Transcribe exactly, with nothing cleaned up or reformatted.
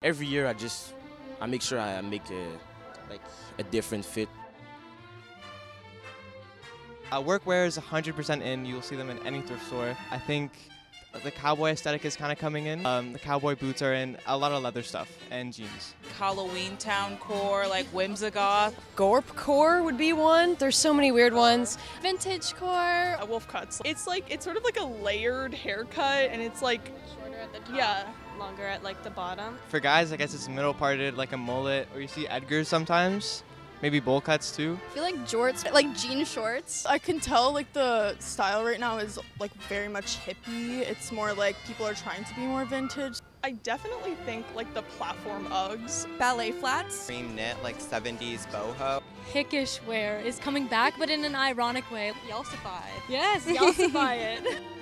every year I just I make sure I make a like a different fit. Uh, workwear is one hundred percent in. You'll see them in any thrift store. I think the cowboy aesthetic is kind of coming in. Um, the cowboy boots are in, a lot of leather stuff, and jeans. Halloweentown core, like whimsi-core. GORP-core would be one. There's so many weird ones. Vintage core. A wolf cuts. It's like, it's sort of like a layered haircut, and it's like Shorter at the top. Yeah. Longer at like the bottom. For guys, I guess it's middle parted, like a mullet, or you see Edgars sometimes. Maybe bowl cuts too. I feel like jorts, like jean shorts. I can tell like the style right now is like very much hippie. It's more like people are trying to be more vintage. I definitely think like the platform Uggs. Ballet flats. Cream knit, like seventies boho. Hickish wear is coming back, but in an ironic way. Yalsified. Yes, yalsify it.